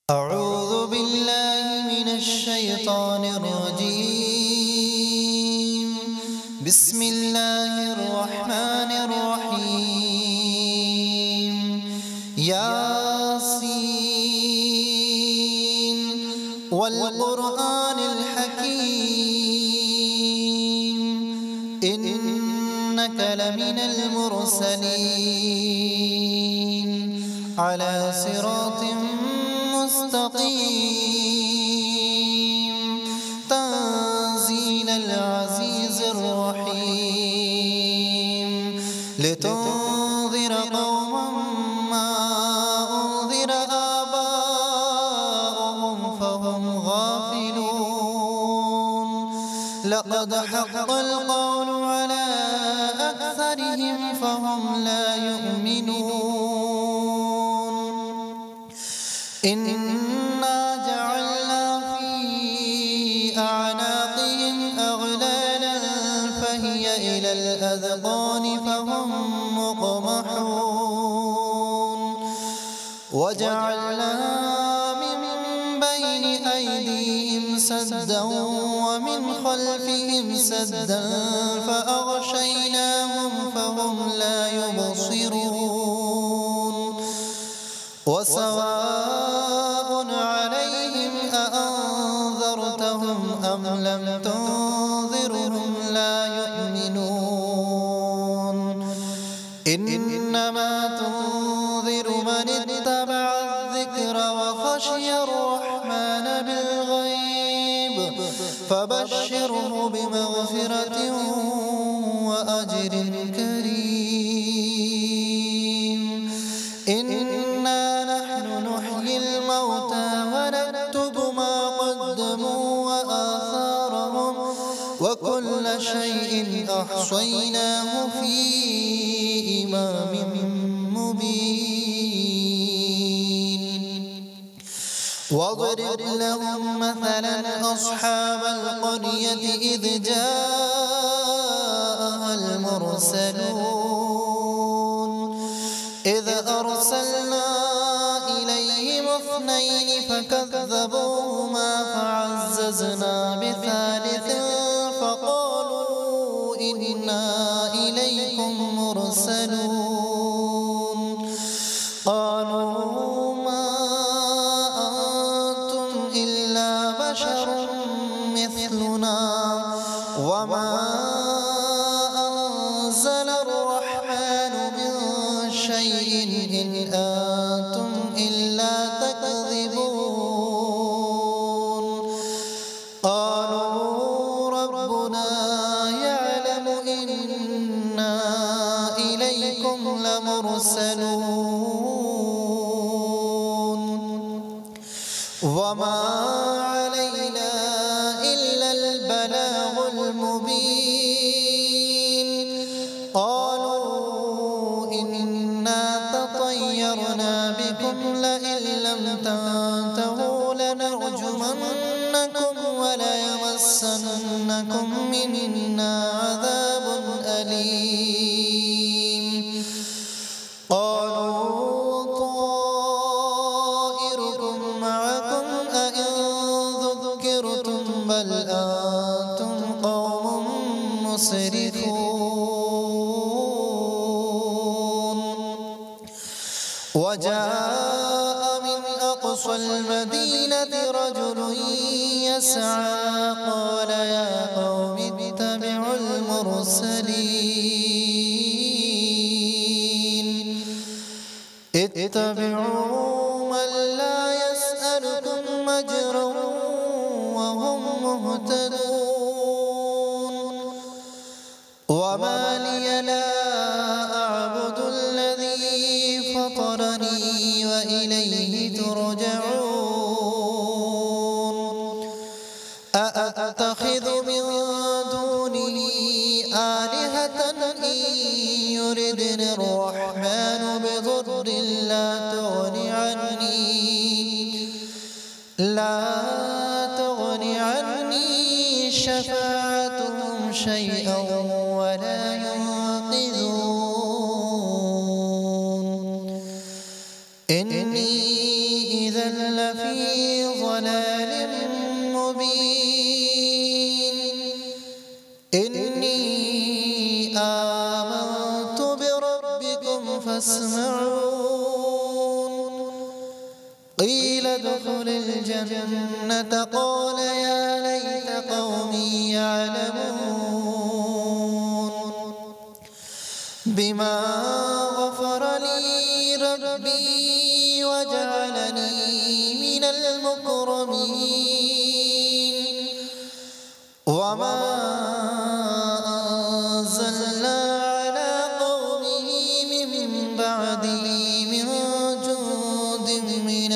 أعوذ بالله من الشيطان الرجيم. بسم الله الرحمن الرحيم. ياسين والقرآن الحكيم إنك لمن المرسلين على صراط مستقيم تنزيل العزيز الرحيم لتنذر قوما ما أنذر آباؤهم فهم غافلون لقد حق القول على أكثرهم فهم لا يؤمنون إنا جعلنا في أعناقهم أغلالا فهي إلى الأذقان فهم مقمحون وجعلنا من بين أيديهم سدا ومن خلفهم سدا فأغشيناهم فهم لا يبصرون وسواء عليهم أأنذرتهم أم لم تنذرهم لا يؤمنون إنما تنذر من اتبع الذكر وخشي الرحمن بالغيب فبشره بمغفرة وأجر كريم. إنا نحن نحيي الموتى ونكتب ما قدموا وآثارهم وكل شيء أحصيناه في إمام مبين. واضرب لهم مثلا أصحاب القرية إذ جاءها المرسلون إذ أرسلنا إليهم اثنين فكذبوهما فعززنا بثالث فقالوا إنا إليكم مرسلون قالوا ما أنتم إلا بشر مثلنا وما أنزل الرحمن من شيء إن أنتم إلا تكذبون قالوا ربنا يعلم إنا إليكم لمرسلون وما علينا إلا البلاغ المبين. قالوا إنا تطيرنا بكم لئن لم تنتهوا لنرجمنكم وليمسنكم منا عذاب أليم. قالوا طائركم معكم أئن ذكرتم بل أنتم قوم مسرفون. وجاء من أقصى المدينة رجل يسعى قال يا قوم اتبعوا المرسلين اتبعوا من لا يسألكم أجرا وهم مهتدون. وما لي لا أعبد الذي فطرني وإليه ترجعون. أأتخذ من دونه آلهة إن يردني الرحمن بضر لا تغن عني شفاعتهم شيئا ولا ينقذون. إني إذا لفي ضلال مبين إني آمنت بربكم فاسمعون قيل ادخل الجنة قال يا ليت قومي يعلمون بما غفر لي ربي وجعلني من المكرمين وما أنزلنا على قومه من بعده من جند من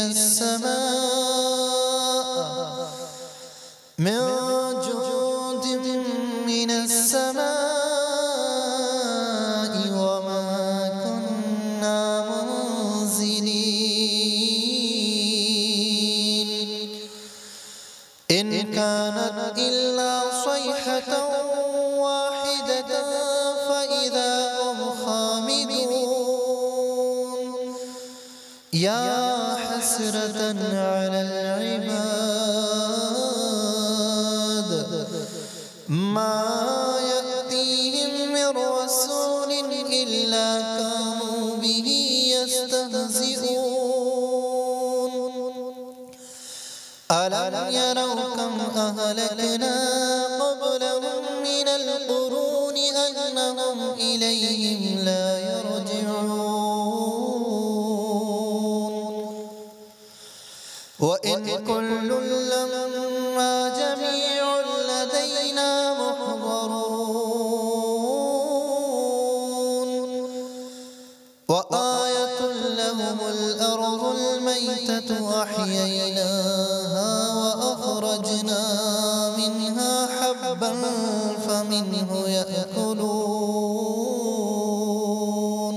السماء وما كنا منزلين إن كانت إلا صيحة واحدة فإذا هم خامدون يا حسرة على العباد ما يأتيهم من رسول إلا كانوا به يستهزئون ألم يروا كم أهلكنا قبلهم من القرون أنهم إليهم لا يرجعون وإن كل لما جميع لدينا محضرون وآية لهم الأرض الميتة أحييناها وأخرجنا منها حبا فمنه يأكلون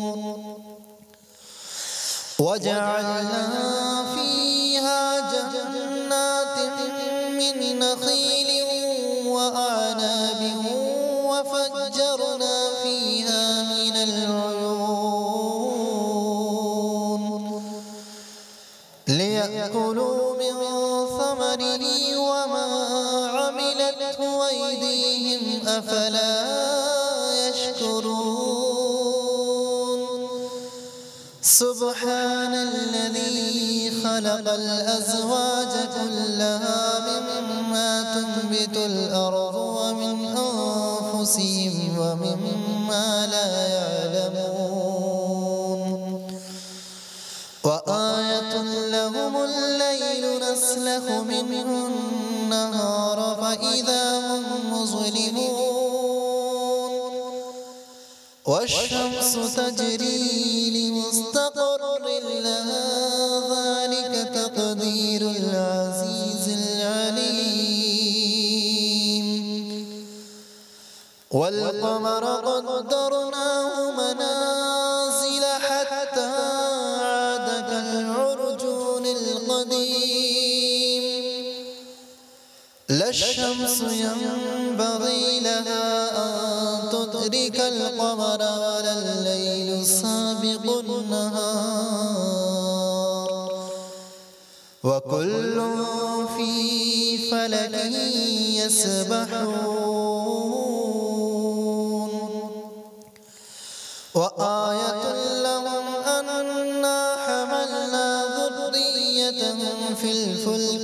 وجعلنا فيها جنات من نخيل وأعناب وفجرنا فيها من العيون ليأكلوا من ثمره وما عملته أيديهم أفلا يشكرون سبحان الذي خلق الأزواج كلها مما تنبت الأرض ومن أنفسهم ومما لا يعلمون وآية لهم الليل نسلخ منه النهار فإذا هم مظلمون والشمس تجري لمستقر لها ذلك تقدير العزيز العليم والقمر قدرناه منازل حتى عاد كالعرجون القديم لا الشمس ينبغي لها أن تدرك القمر ولا الليل سابق النهار وكل في فلك يسبحون وآية لهم أنا حملنا ذريتهم في الفلك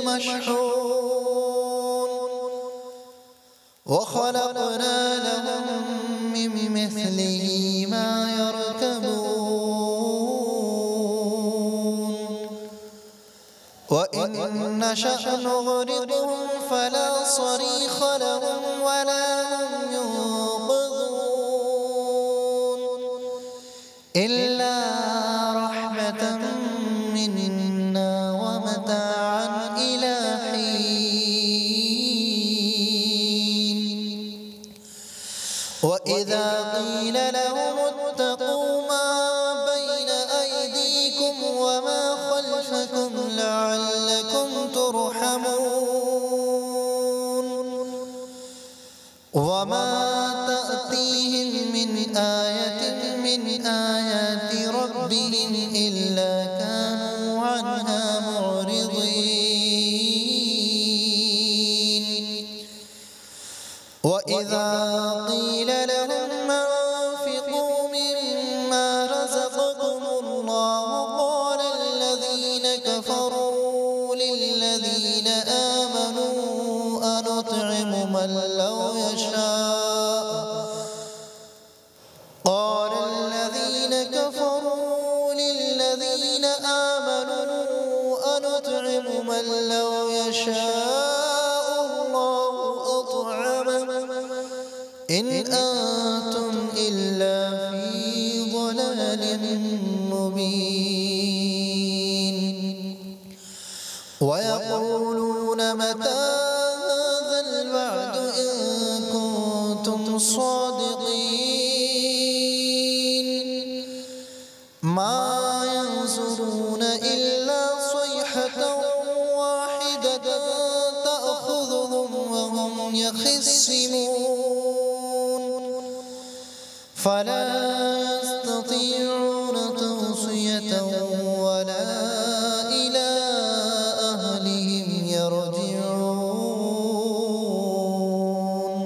المشحون وخلقنا لهم من مثله ما يركبون وإن نشأ نغرقهم فلا صريخ لهم ولا هم ينقذون إلا رحمة منا ومتاعا إلى حين وإذا قيل لهم اتقوا ما بين أيديكم وما خلفكم لعلكم ترحمون وما تأتيهم من آية من آيات ربهم إلا كانوا عنها معرضين وإذا قيل لهم أنفقوا مما رزقكم الله قال الذين كفروا للذين آمنوا أنطعم من لو يشاء قال الذين كفروا للذين آمنوا أنطعم من لو يشاء الله أطعمه إن أنتم إلا في ضلال مبين ويقولون متى هذا الوعد إن كنتم صادقين ما ينظرون إلا صيحة واحدة تأخذهم وهم يخصمون فلا يستطيعون توصية ولا إلى أهلهم يرجعون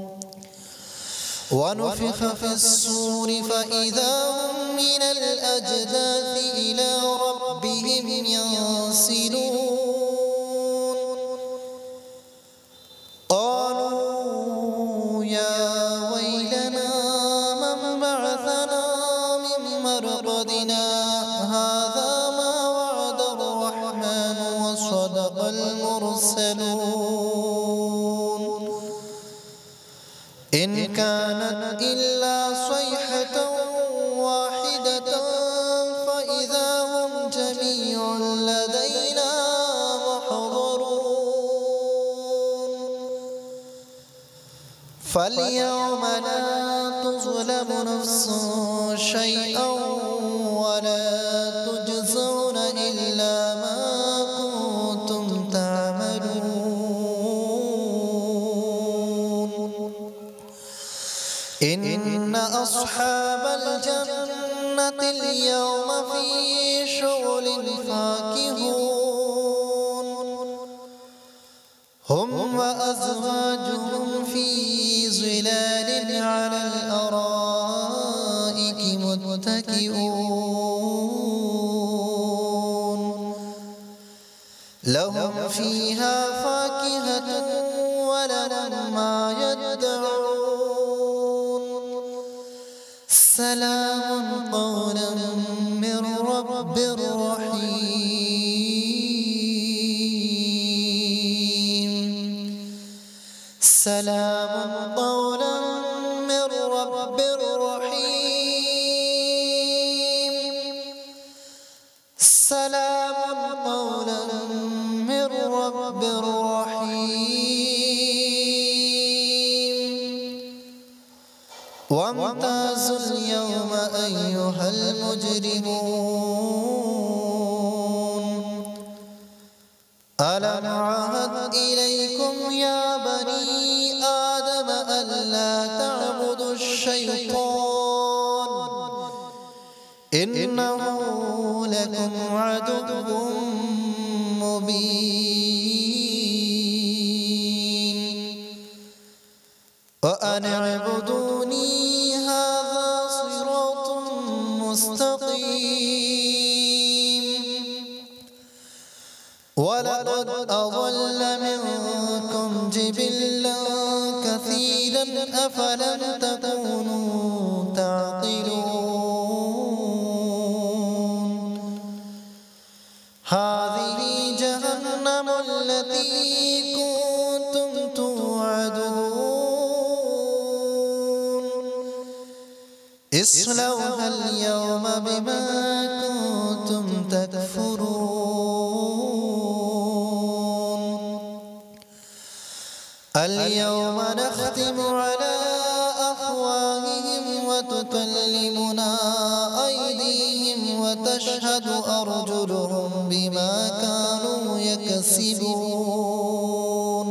ونفخ في الصور فإذا هم من الأجداث إلى ربهم ينسلون قالوا يا ويلنا من بعثنا من مرقدنا هذا ما وعد الرحمن وصدق المرسلون إن كانت إلا صيحة واحدة فإذا هم جميع لدينا محضرون فاليوم لا تظلم نفس شيئا ولا تجزون إلا ما كنتم تعملون إن أصحاب الجنة اليوم في شغل فاكهون هم وأزواجهم في ظلال على الأرائك متكئون لهم فيها فاكهة ولهم ما يدعون سلام قولا من رب رحيم سلام قولا من رب رحيم سلام قولا من رب رحيم وامتازوا اليوم أيها المجرمون ألم عهد إليكم يا بني آدم ألا تعبدوا الشيطان إنه لكم عدو مبين وأن اعبدوني هذا صراط مستقيم ولقد أضل منكم جبلا كثيرا أفلم تكونوا تعقلون هذه جهنم التي كنتم توعدون اصلوها اليوم بما كنتم تكفرون اليوم نختم على أفواههم وتكلمنا أيديهم وتشهد أرجلهم بما كانوا يكسبون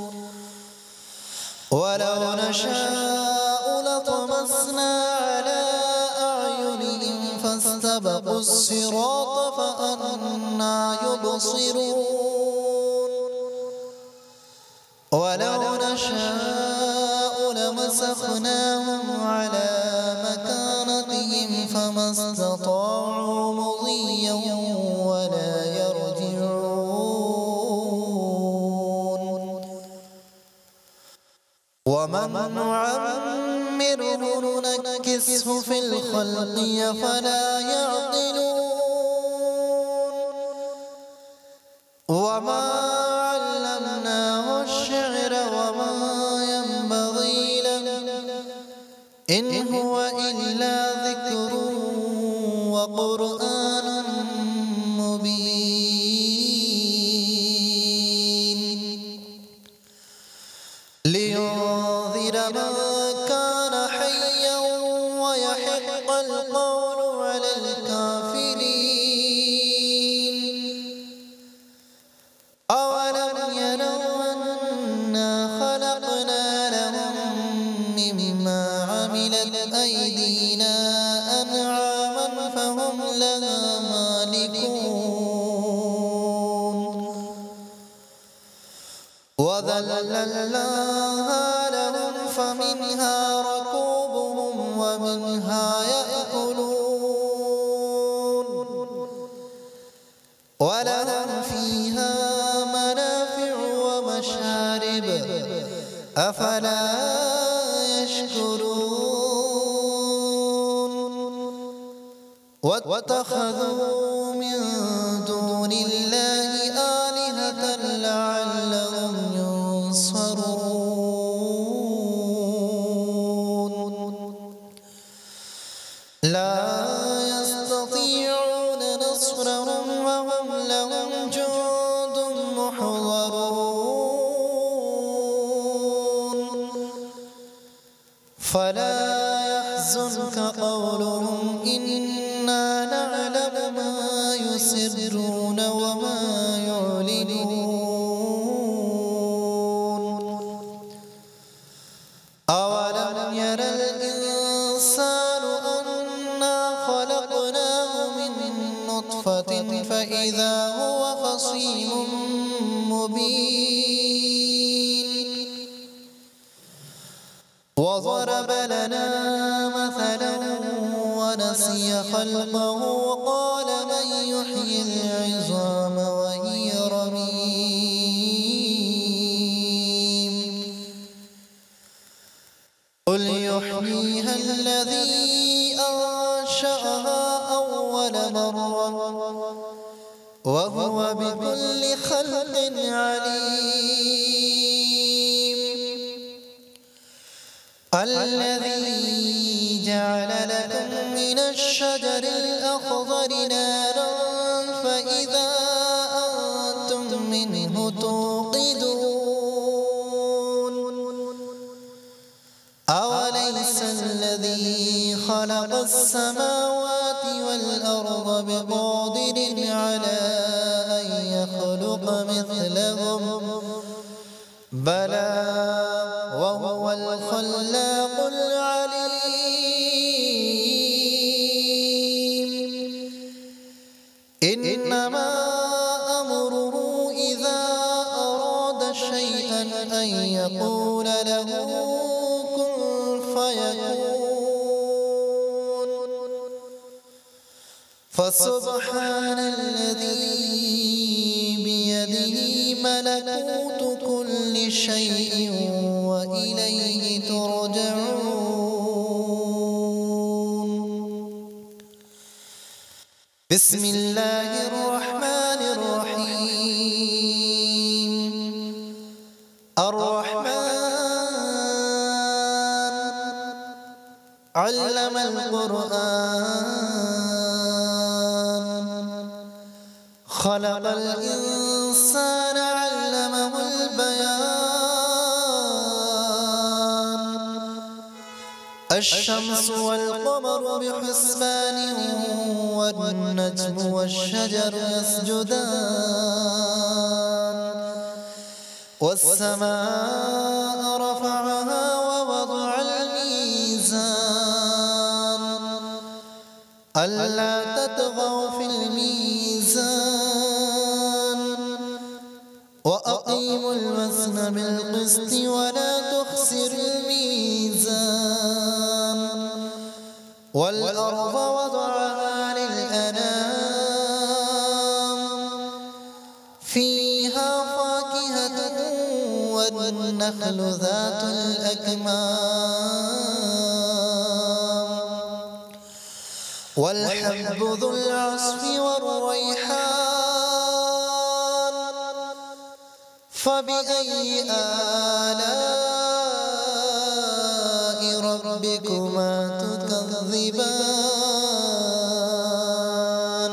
ولو نشاء لطمسنا على أعينهم فاستبقوا الصراط فأنى يبصرون ولو نشاء ومسخناهم على مكانتهم فما استطاعوا مضيا ولا يرجعون ومن نعمره ننكسه في الخلق أفلا يعقلون وما علمناه الشعر وما ينبغي له إن هو إلا ذكر وقرآن مبين لينذر من كان حيا ويحق القول على الكافرين أولم يروا أنا خلقنا لهم مما عملت أيدينا أنعاما فهم لها مالكون وذللناها لهم فمنها ركوبهم ومنها يأكلون ولهم فيها منافع ومشارب أفلا يشكرون واتخذوا من دون الله آلهة لعلهم ينصرون لا يستطيعون نصرهم وهم لهم جند محضرون فلا يحزنك قولهم إنا نعلم ما يسرون وما يعلنون أولم ير الإنسان أنا خلقناه من نطفة فإذا هو خصيم مبين وضرب لنا مثلا ونسي خلقه قال من يحيي العظام وهي رميم قل يحييها الذي أنشأها أول مرة وهو بكل خلق عليم الذي جعل لكم من الشجر الأخضر نارا فإذا أنتم منه توقدون أوليس الذي خلق السماوات والأرض بقادر على أن يخلق مثلهم بلى وهو الخلاق العليم إنما أمره إذا أراد شيئا أن يقول له كن فيكون فسبحان الذي بيده ملكوت كل شيء وإليه ترجعون بسم الله الرحمن الرحيم الرحمن علم القرآن خلق الإنسان علمه البيان الشمس والقمر بحسبان والنجم والشجر يسجدان والسماء رفعها ووضع الميزان ألا تطغوا في الميزان وأقيموا الوزن بالقسط ولا تخسروا الميزان والنخل ذات الأكمام والحب ذو العصف والريحان فبأي آلاء ربكما تكذبان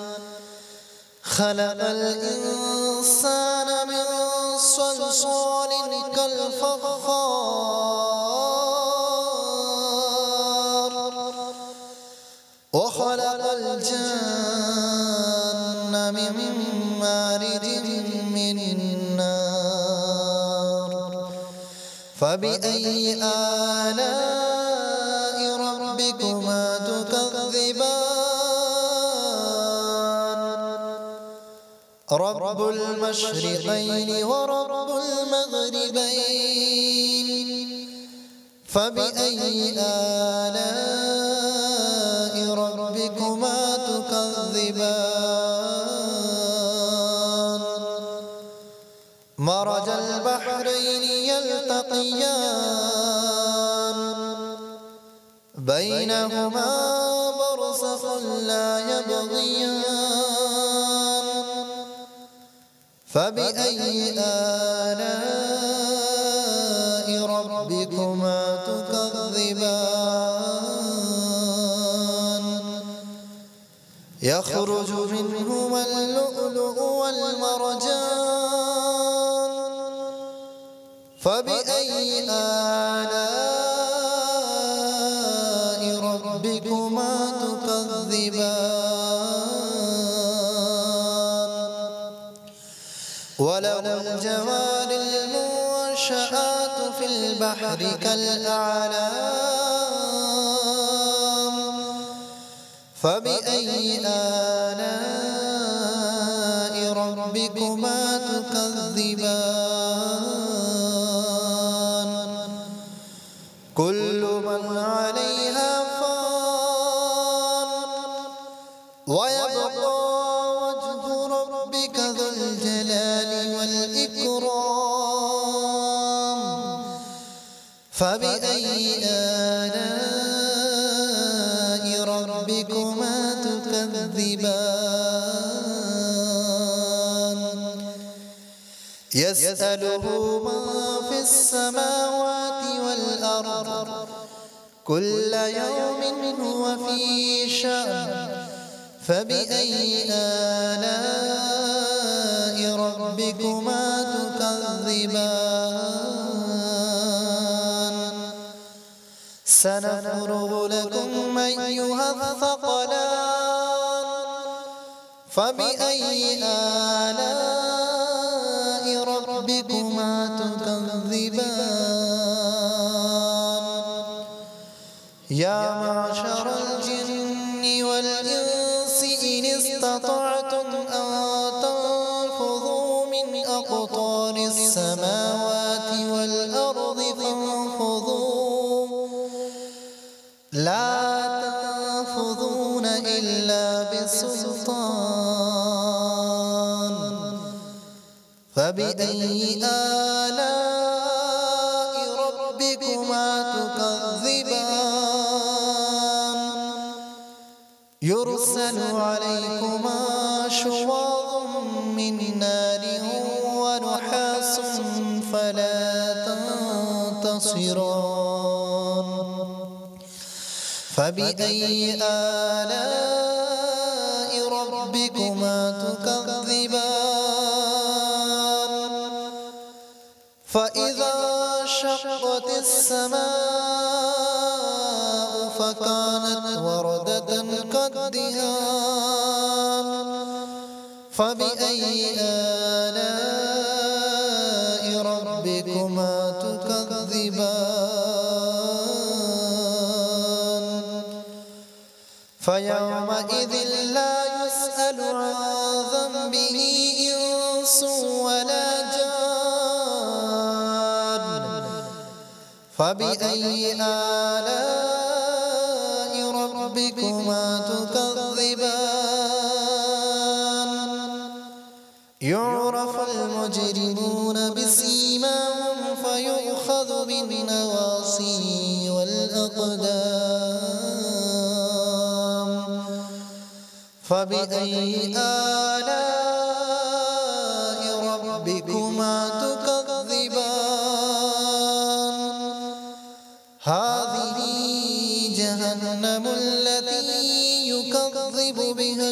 خلق الإنسان من صلصال كالفخار وخلق الجن من مارج من النار فبأي آلاء ربكما تكذبان رب المشرقين ورب المغربين فبأي آلاء ربكما تكذبان مرج البحرين يلتقيان بينهما برزخ لا يبغيان فبأي آلاء ربكما تكذبان يخرج منهما اللؤلؤ والمرجان فبأي آلاء ربكما تكذبان وله الجوار المنشآت في البحر كالأعلام فبأي آلاء ربكما تكذبان كل من عليها فان ويبقى وجه ربك ذو الجلال والإكرام فبأي آلاء ربكما تكذبان يسأله من في السماوات والأرض كل يوم هو في شأن فبأي آلاء ربكما تكذبان سنفرغ لكم أيها الثقلان فبأي آلاء ربكما تكذبان يا معشر الجن والإنس إن استطعتم أن تنفذوا من أقطار السماوات والأرض فانفذوا لا تنفذون إلا بسلطان فبأي آلاء ربكما تكذبان يرسل عليكما شواظ من نار ونحاس فلا تنتصران فبأي آلاء ربكما تكذبان فإذا شقت السماء فكانت وردة كالدهان فبأي آلاء ربكما تكذبان فيومئذ لا يسأل عن ذنبه إنس ولا جان فبأي آلاء ربكما تكذبان يعرف المجرمون بسيماهم بالنواصي والأقدام فبأي آلاء ربكما تكذبان هذه جهنم التي يكذب بها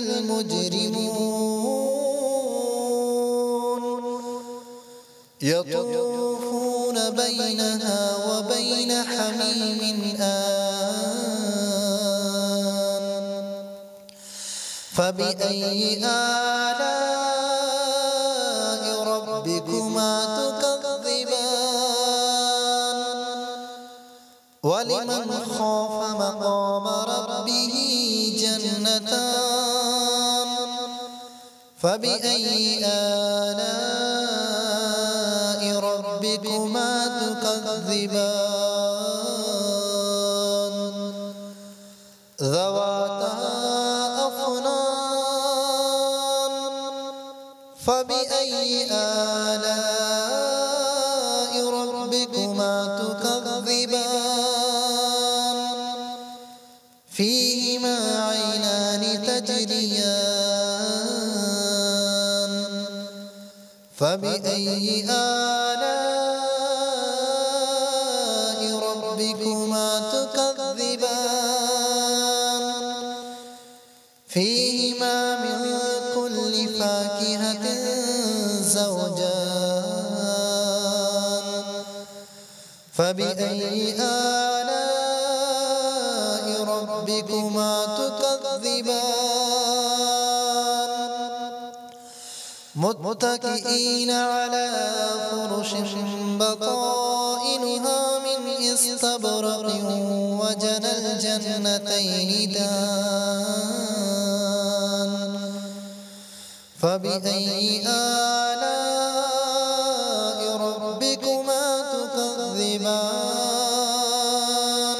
المجرمون يطوفون بينها وبين حميم آن فبأي آلاء ربكما تكذبان ولمن خاف مقام ربه جنتان فبأي آلاء ربكما تكذبان ذواتا أفنان فبأي آلاء ربكما تكذبان فيهما عينان تجريان فبأي آلاء ربكما تكذبان فيهما من كل فاكهة زوجان فبأي آلاء ربكما تكذبان متكئين على فرش بطائنها من استبرق وجنى الجنتين دان فبأي آلاء ربكما تكذبان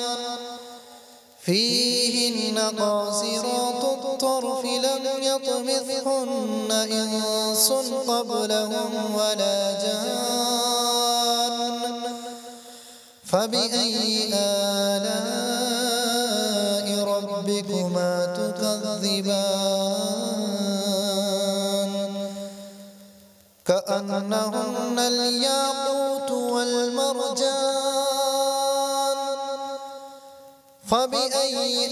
فيهن قاصرات الطرف لم يطمثهن إنس قبلهم ولا جان فبأي آلاء ربكما تكذبان كأنهن الياقوت والمرجان فبأي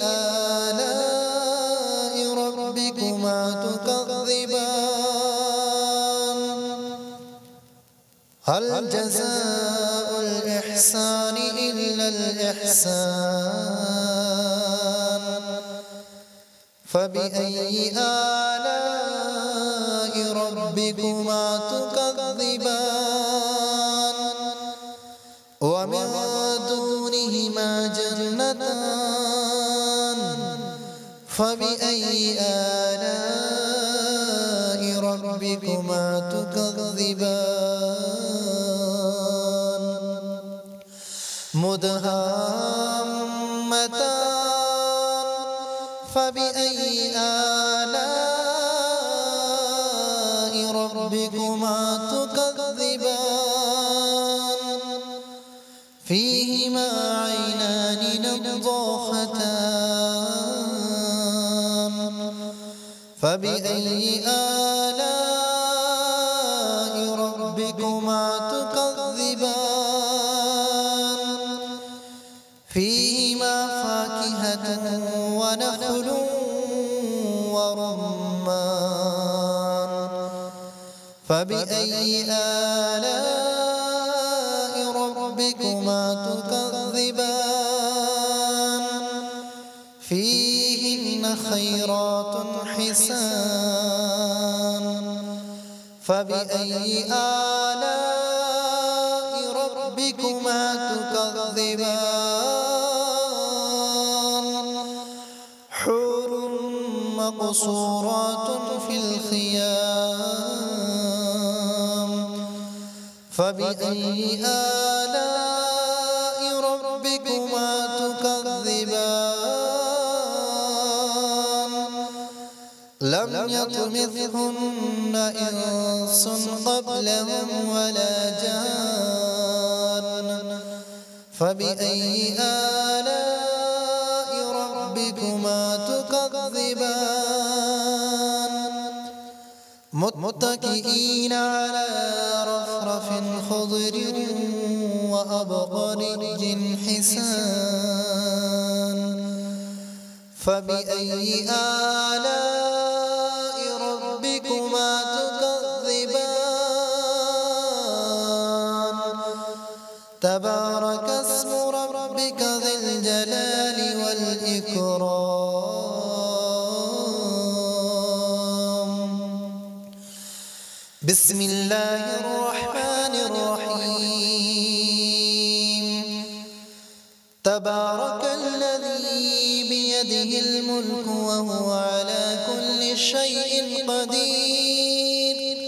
آلاء ربكما تكذبان هل جزاء الإحسان إلا الإحسان فبأي آلاء ربكما تكذبان ومن دونهما جنتان فبأي آلاء ربكما تكذبان مدهامتان فبأي آلاء ربكما تكذبان فيهما عينان نضاختان فبأي آلاء ربكما تكذبان فيهما فاكهة ونخل ورمان فبأي آلاء ربكما تكذبان فيهن خيرات حسان فبأي آلاء ربكما تكذبان حور مقصورات في الخيام فبأي آلاء ربكما تكذبان لم يطمثهن إنس قبلهم ولا جان فبأي آلاء ربكما تكذبان متكئين على رفرف خضر وأبقري حسان فبأي آلاء ربكما تكذبان تبارك اسم ربك ذي الجلال والإكرام بسم الله الرحمن الرحيم تبارك الذي بيده الملك وهو على كل شيء قدير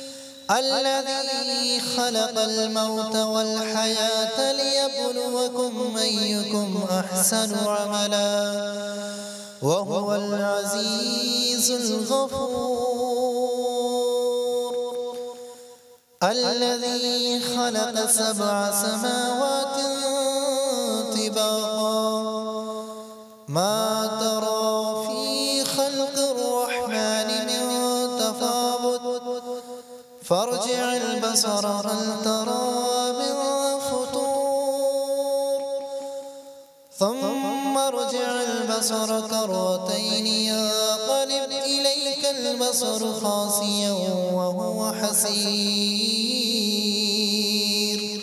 الذي خلق الموت والحياة ليبلوكم أيكم أحسن عملا وهو العزيز الغفور الذي خلق 7 سماوات طباقا ما ترى في خلق الرحمن من تفاوت فارجع البصر هل ترى من فطور ثم ارجع البصر كرتين ينقلب إليك البصر خاسئا وهو حسير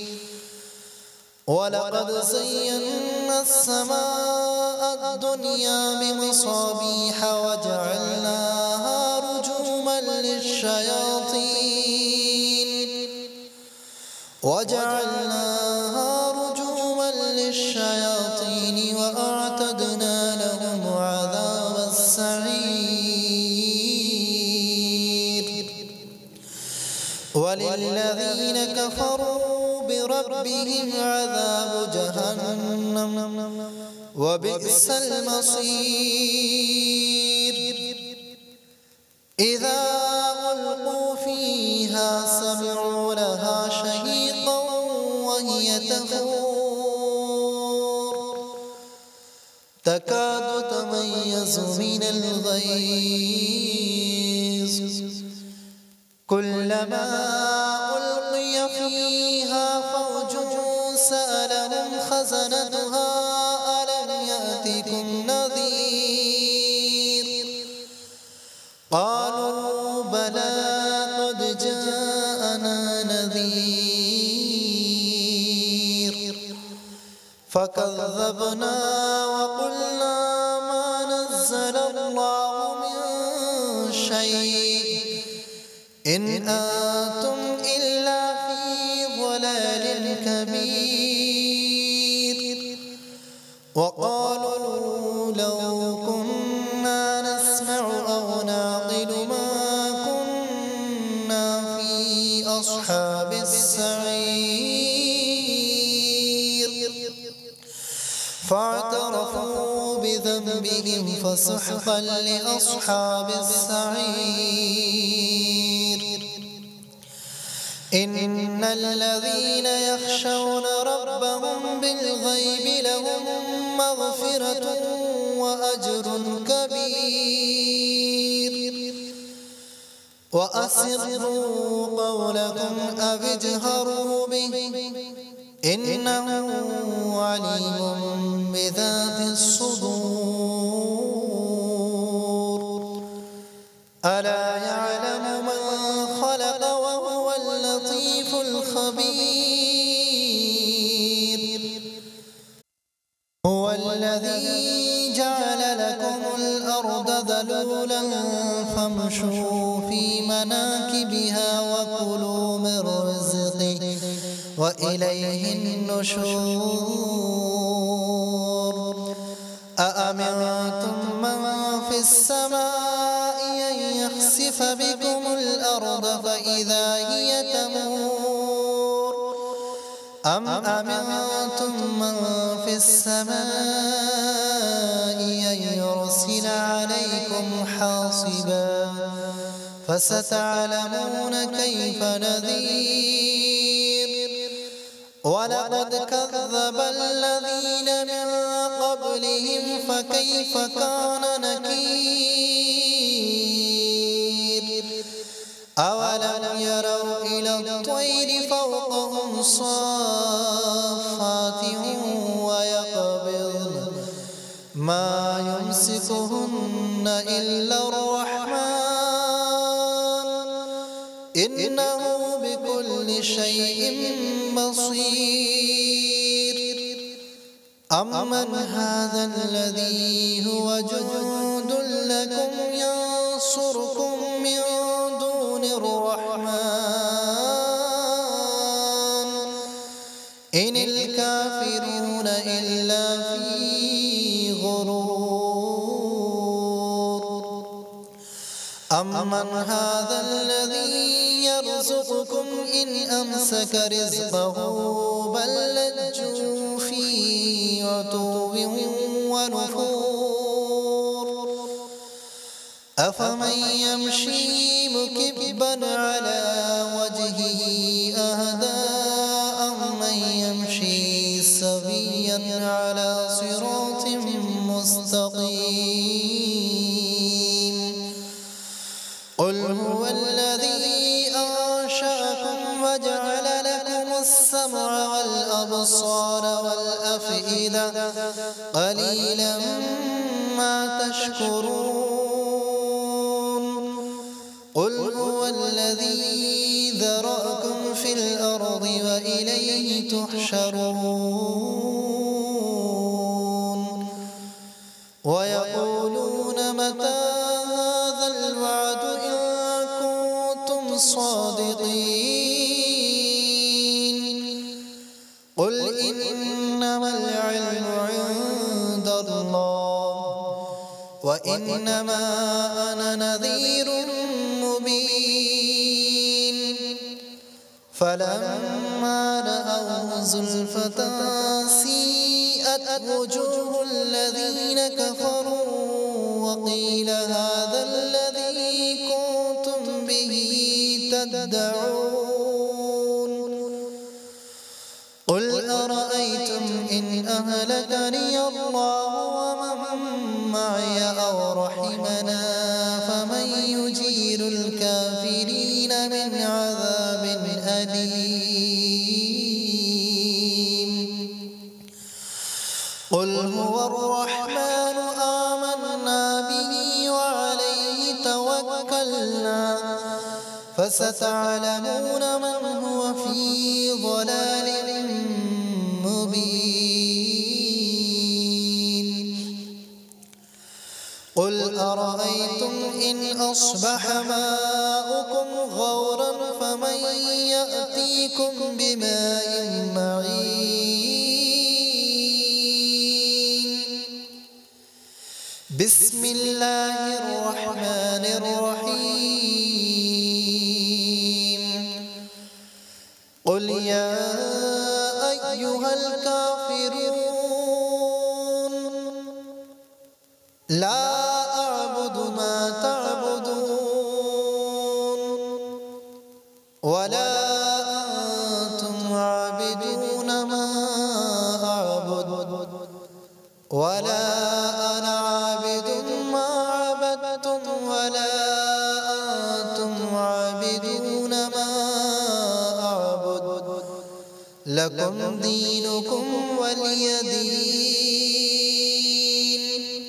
ولقد زينا السماء الدنيا بمصابيح وجعلناها رجوما للشياطين وأعتدنا لهم عذاب السعير وللذين كفروا بربهم عذاب جهنم وبئس المصير إذا ألقوا فيها سمعوا لها شهيقا وهي تفور تكاد تميز من الغيظ كلما ألقي فيها فوج سألهم خزنتها ألم يأتكم نذير قالوا بلى قد جاءنا نذير فكذبنا وقلنا ما نزل الله من شيء إن أنتم إلا في ضلال كبير وقالوا لو كنا نسمع أو نعقل ما كنا في أصحاب السعير فاعترفوا بذنبهم فسحقا لأصحاب السعير إن الذين يخشون ربهم بالغيب لهم مغفرة وأجر كبير وأسروا قولكم أو اجهروا به إنه عليم بذات الصدور ألا يعلم من خلق وهو اللطيف الخبير هو الذي جعل لكم الأرض ذلولا فامشوا في مناكبها وكلوا من رزقه وإليه النشور أأمنتم من في السماء أن يخسف بكم الأرض فإذا هي تمور أم أمنتم من في السماء أن يرسل عليكم حاصبا فستعلمون كيف نذير ولقد كذب الذين من قبلهم فكيف كان نكير أولم يروا إلى الطير فوقهم صافات ويقبضن ما يمسكهن إلا الرحمن إنه بكل شيء بصير أمن هذا الذي هو جند لكم ينصركم من دون الرحمن إن الكافرون إلا في غرور أمن هذا الذي يرزقكم إن أمسك رزقه بل لجوا في عتو ونفور أفمن يمشي مكبا على وجهه أهدى أمن يمشي سويا على صراط مستقيم قل هو الذي أنشأكم وجعل لكم السمع والأبصار والأفئدة قليلا ما تشكرون قل هو الذي ذرأكم في الأرض وإليه تحشرون ويقولون متى هذا الوعد إن كنتم صادقين قل إنما العلم عند الله وإنما أنا نذير مبين فلما رأوا زلفة سيئت وجوه الذين كفروا وقيل هذا الذي كنتم به تدعون قل أرأيتم إن أهلكني الله ومن معي أو رحمنا فمن يجير الكافرين من عذاب أليم قل هو الرحمن آمنا به وعليه توكلنا فستعلمون من هو في ضلال مبين قل أرأيتم إن أصبح ماؤكم غورا فمن يأتيكم بماء معين بسم الله الرحمن الرحيم قل يا أيها الكافرون لا أعبد ما تعبدون ولا أنتم عابدون ما أعبد ولا أنا عابد ما عبدتم ولا أنتم عابدون ما أعبد لكم دينكم ولي دين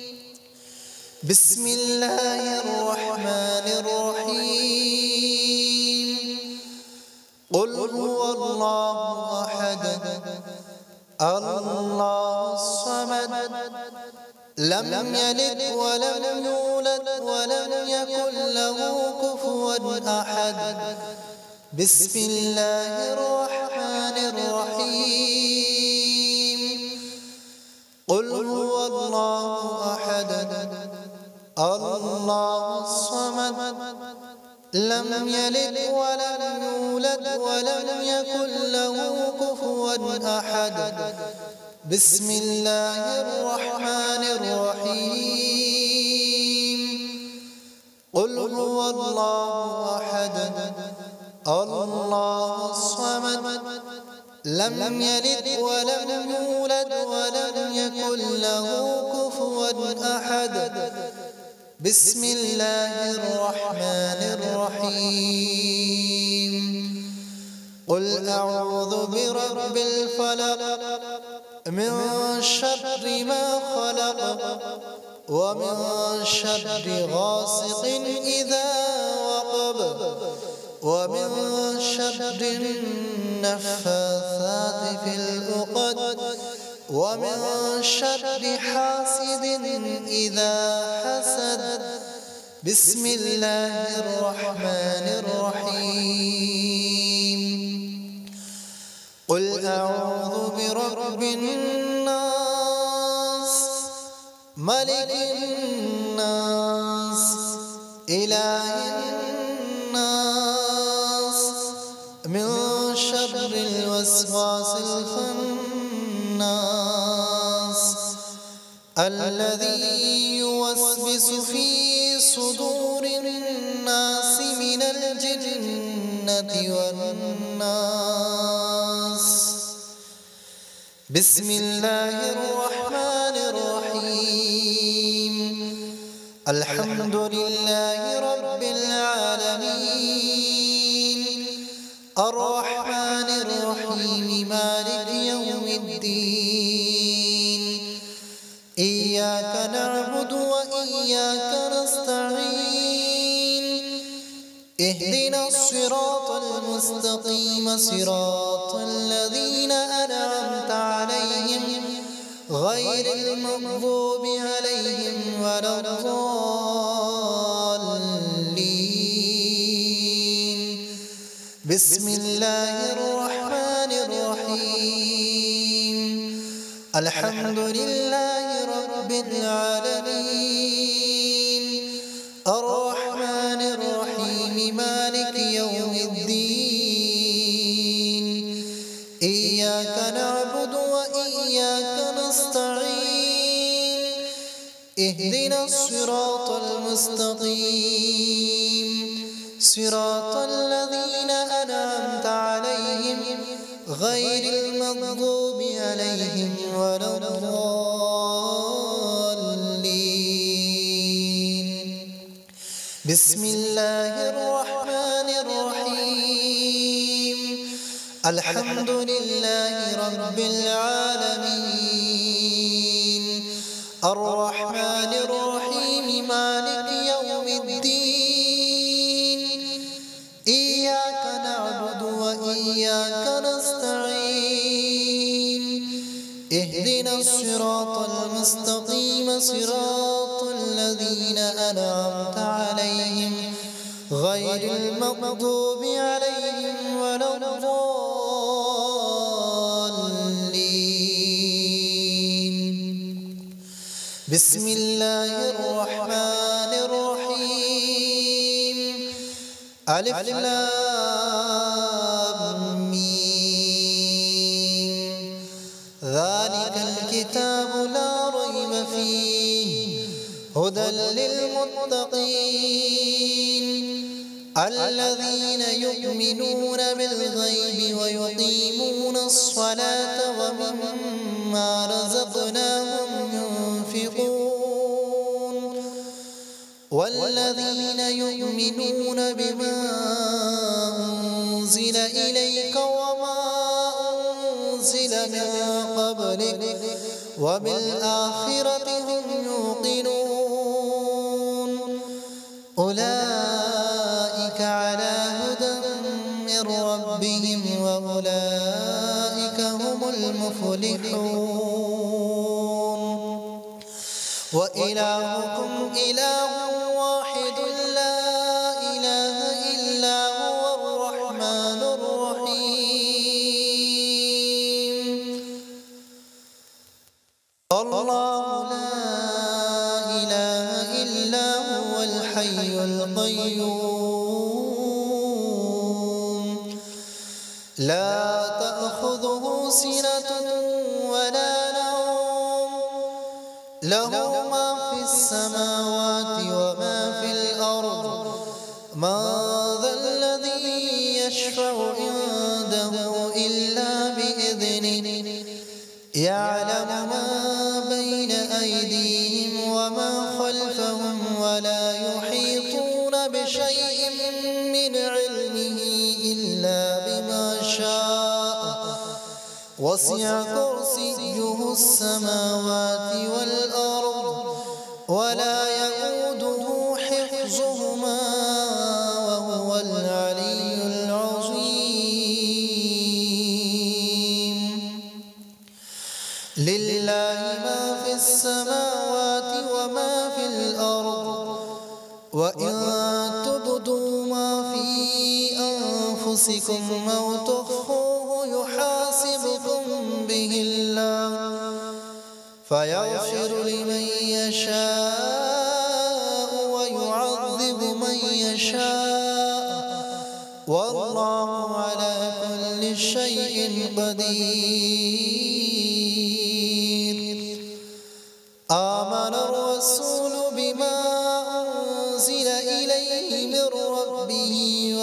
بسم الله الرحمن الرحيم قل هو الله أحد الله الصمد لم يلد ولم يولد ولم يكن له كفوا أحد بسم الله الرحمن الرحيم قل هو الله أحد الله الصمد لم يلد ولم يولد ولم يكن له كفوا أحد بسم الله الرحمن الرحيم قل هو الله أحد الله الصمد لم يلد ولم يولد ولم يكن له كفوا أحد. بسم الله الرحمن الرحيم. قل أعوذ برب الفلق من شر ما خلق ومن شر غاسق إذا وقب ومن شر النفاثات في العقد ومن شر حاسد إذا حسد. بسم الله الرحمن الرحيم. قل أعوذ برب الناس ملك الناس إله الناس من شر الوسواس الخناس الذي يوسوس في صدور الناس من الجنة والناس. بسم الله الرحمن الرحيم. الحمد لله رب العالمين الرحمن الرحيم مالك يوم الدين. إياك نعبد وإياك نستعين. اهدنا الصراط المستقيم صراط الذين أنعمت عليهم غير المغضوب عليهم ولا الضالين. بسم الله الرحمن الرحيم. الحمد لله رب العالمين الرحمن الرحيم مالك يوم الدين. إياك نعبد وإياك نستعين. اهدنا الصراط المستقيم صراط الذين أنعمت عليهم غير المغضوب عليهم ولا الضالين. بسم الله الرحمن الرحيم. الحمد لله رب العالمين الرحمن الرحيم مالك يوم الدين. إياك نعبد وإياك نستعين. اهدنا الصراط المستقيم صراط الذين أنعمت عليهم غير المغضوب عليهم ولا الضالين. بسم الله الرحمن الرحيم. ألف لام ميم. ذلك الكتاب لا ريب فيه هدى للمتقين الذين يؤمنون بالغيب ويقيمون الصلاة ومما رزقناهم ينفقون والذين يؤمنون بما أنزل إليك وما أنزل من قبلك وبالآخرة هم يوقنون أولئك على هدى من ربهم وأولئك هم المفلحون وإلهكم إله واحد لا إله إلا هو الرحمن الرحيم. الله لا إله إلا هو الحي القيوم لا تأخذه سنة ولا نوم له ما في السماوات وما في الأرض. من ذا الذي يشفع عنده إلا بإذنه بإذنه يعلم ما بين أيديهم وما خلفهم ولا يحيطون بشيء من علمه إلا بما شاء وسع كرسيه السماوات والأرض ولا يؤوده حفظهما وهو العلي العظيم. لله ما في السماوات وما في الأرض وإن تبدوا ما في أنفسكم أو تخفوه يحاسبكم به الله فيغفر لمن يشاء ويعذب من يشاء والله على كل شيء قدير. آمن الرسول بما أنزل إليه من ربه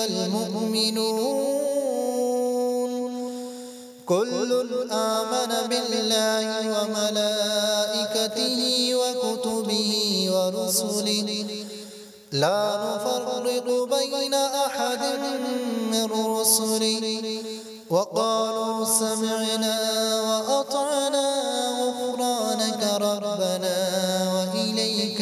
والمؤمنون كل آمن بالله وملائكته وكتبه ورسله لا نفرق بين أحد من رسله وقالوا سمعنا وأطعنا غفرانك ربنا وإليك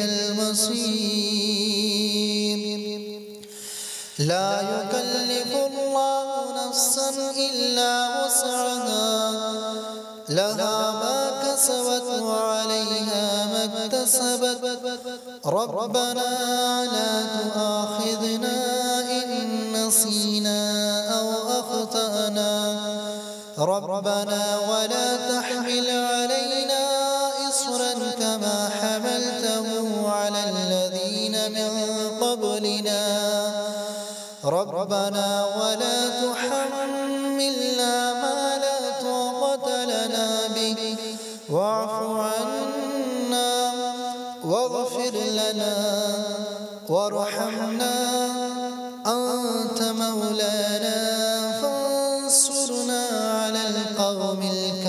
المصير. لا يكلف الله نفسا إلا وسعها لها ما كسبت وعليها ما اكتسبت ربنا لا تؤاخذنا إن نسينا أو أخطأنا ربنا ولا تحمل علينا إصرا كما حملته على الذين من قبلنا ربنا ولا تحملنا ما لا طاقة لنا به واعف عنا واغفر لنا وارحمنا أنت مولانا فانصرنا على القوم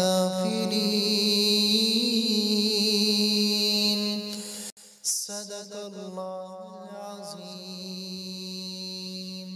الكافرين. صدق الله العظيم.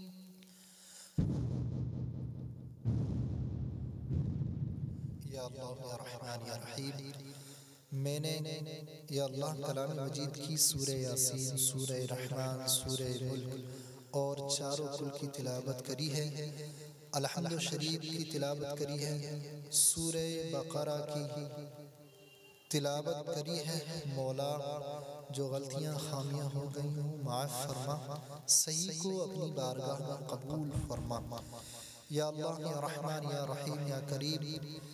या अल्लाह या रहमान या रहीम। मैंने या अल्लाह कलाम मजीद की सूरह यासीन, सूरह रहमान, सूरह मुल्क और चारों कुल की तिलावत करी है। अलहम्द शरीफ की तिलावत करी है। सूरह बकरा की तिलावत करी है। मौला जो गलतियाँ खामियाँ हो गई हों माफ़ फरमा, सही को अपनी बारगाह में कबूल फरमा। या अल्लाह या रहमान या रहीम या करीम,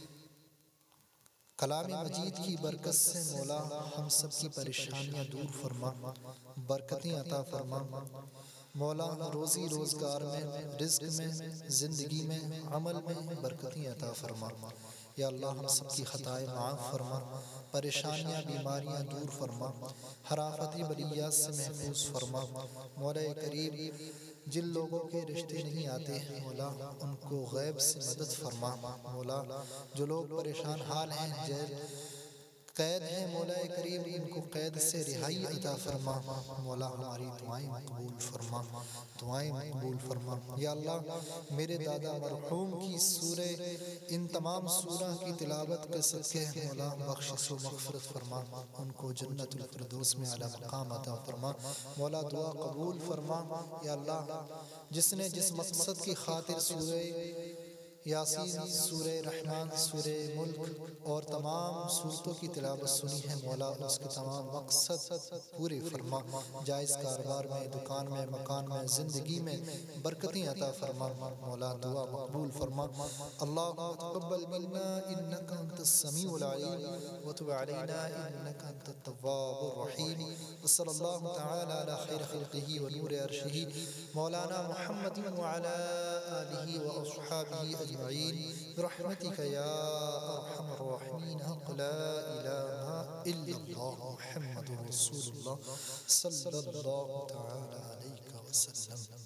कलाम मजीद की बरकत से मौला हम सब की परेशानियाँ दूर फरमा, बरकतें अता फरमा। मौला रोज़ी रोज़गार में, रिज़्क़ में, ज़िंदगी में, अमल में बरकतें अता फरमा। या अल्लाह हम सब की ख़ताएँ माफ़ फरमा, परेशानियाँ बीमारियाँ दूर फरमा, हर आफ़त बलियात से महफूज फरमा। मौला करीम जिन लोगों के रिश्ते नहीं आते हैं मौला उनको गैब से मदद फरमा। मौला जो लोग परेशान हाल हैं, जेल कैद हैं, मौला करीम इनको कैद से रिहाई अता फरमा। मौला हमारी दुआएं कबूल फरमा, दुआएं कबूल फरमा। या अल्लाह मेरे दादा मरहूम की सूरह इन तमाम सूरह की तिलावत के सदके मौला बख्शिश व मग़फ़िरत फरमा, उनको जन्नतुल फ़िरदौस में आला मक़ाम अता फरमा। मौला दुआ कबूल फरमा। या अल्लाह जिसने जिस मकसद की खातिर सूरह यासीन, सूरह रहमान, सूरह मुल्क और तमाम सूरतों की तिलावत सुनी है मौला उसके तमाम मकसद पूरे फरमा। जायज़ कारोबार में, दुकान में, मकान में, ज़िंदगी में बरकतें अता फरमा। मौला दुआ मकबूल फरमा। अल्लाहुम्मा तक़ब्बल मिन्ना इन्नका अंतस समीउल अलीम व तुब अलैना इन्नका अंतत तव्वाबुर रहीम। सल्लल्लाहु तआला अला खैर खल्क़िही व नूर अर्शिही मौलाना मुहम्मद व अला आलिही व अस्हाबिही अजमईन बिरहमतिका या अरहमर राहिमीन। ला इलाहा इल्लल्लाह मुहम्मदुर रसूलुल्लाह सल्लल्लाहु तआला अलैहि वसल्लम।